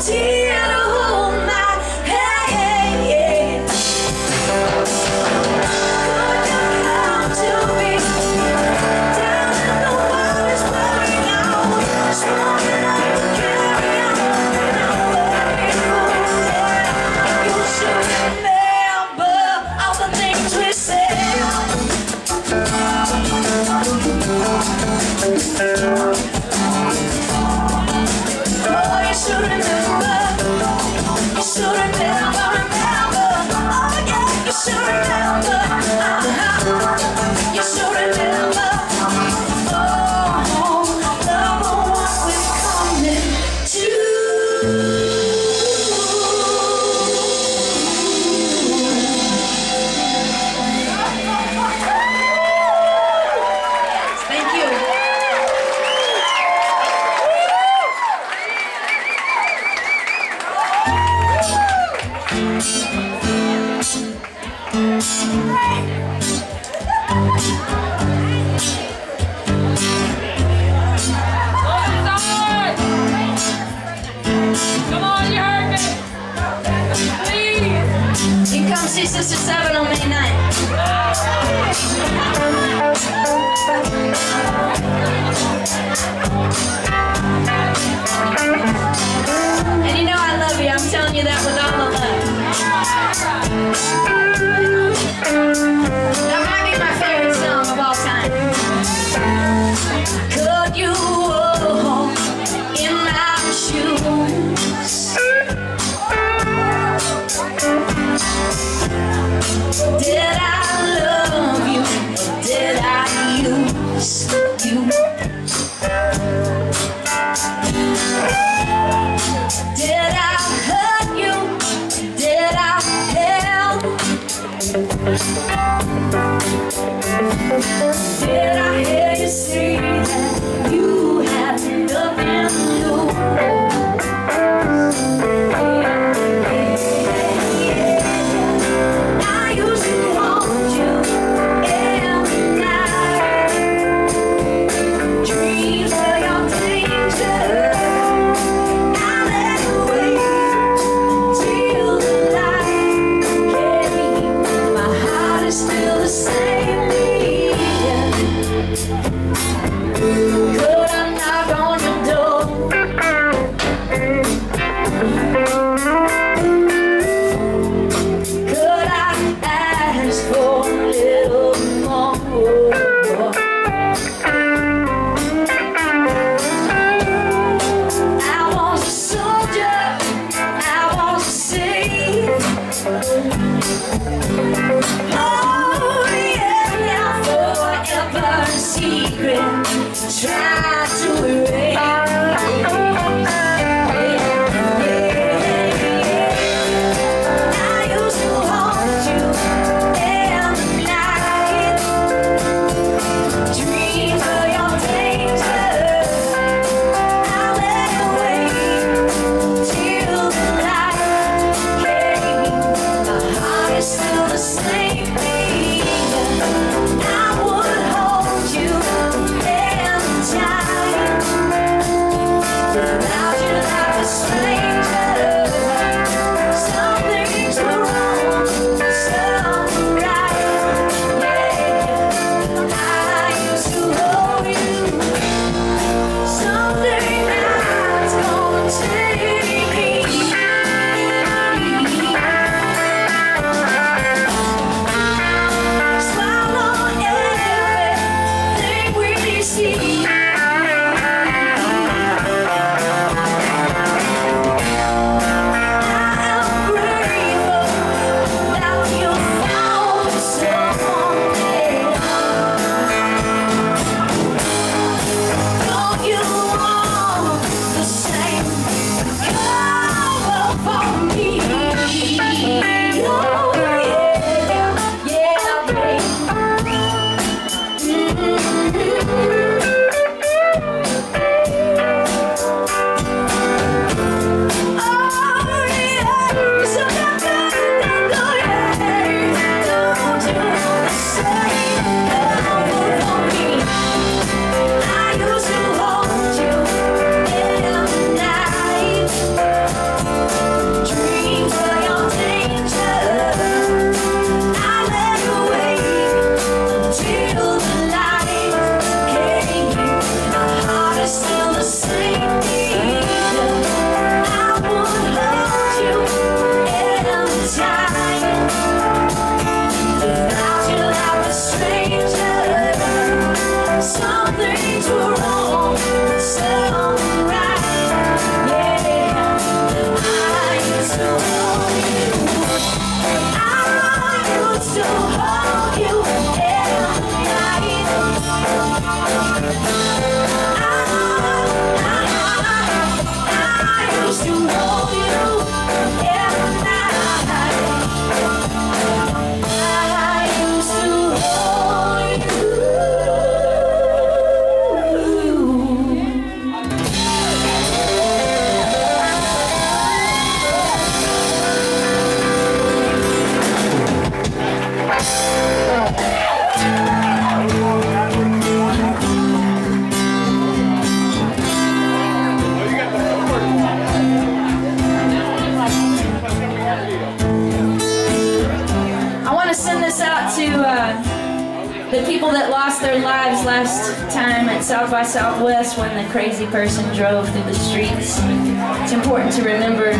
tear to hold my hand. Could you come to me down in the wildest wearing out, smoking up the carry on, and I'm waiting for you. You should remember all the things we said. Oh, you should remember. You should remember, remember. Oh yeah, you should remember. You should remember. Oh, love what we're coming to. Thank you. Come on, you heard me. Please. You can come see Sister 7 on May 9th. And you know I love you. I'm telling you that with all the love. That might be my favorite song of all time. Could you walk in my shoes? Did I love you? Did I use you? Did I hurt you? Did I help? Did I hear you say that you had nothing to do? I used to want you every night. Dreams were your danger. I let you wait till the light came. My heart is still the same. Could I knock on your door? Could I ask for a little more? I was a soldier, I was a slave. Oh yeah, The people that lost their lives last time at South by Southwest when the crazy person drove through the streets. It's important to remember.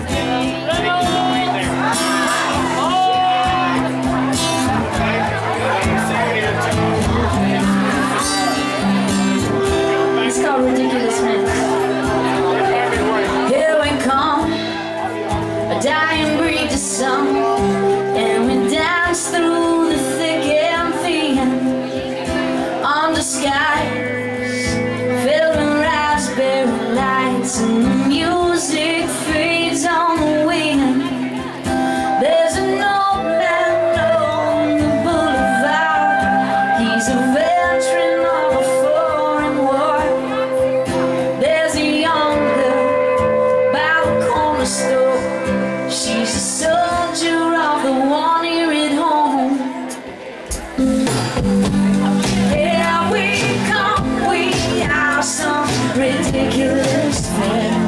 It's called Ridiculous Mix. Here we come, a dying breed to some, and we dance through the thick and thin, under skies filled with raspberry lights, and the music fades on the wind. There's an old man on the boulevard. He's a veteran of a foreign war. There's a young girl by the corner store. She's a soldier of the one here at home. Here we come, we are some ridiculous men.